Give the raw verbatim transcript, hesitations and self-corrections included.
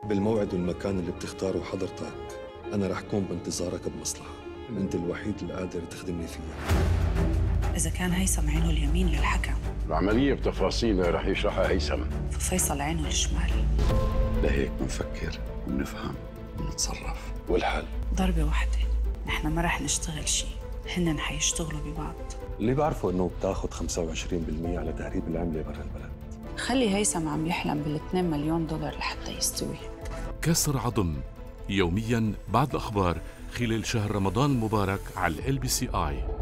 بالموعد والمكان اللي بتختاره حضرتك أنا رح كون بانتظارك بمصلحة أنت الوحيد اللي قادر تخدمني فيها. إذا كان هيثم عينه اليمين للحكم، العملية بتفاصيلها رح يشرحها هيثم، ففيصل عينه الشمال. لهيك بنفكر وبنفهم ونتصرف. والحل ضربة واحدة، نحن ما رح نشتغل شيء، هنن حيشتغلوا ببعض. اللي بعرفه إنه بتاخد خمسة وعشرين بالمية على تهريب العملة برا البلد. خلي هيثم عم يحلم بالاثنين مليون دولار لحتى يستوي. كسر عظم يومياً بعد الأخبار خلال شهر رمضان المبارك على ال بي سي آي.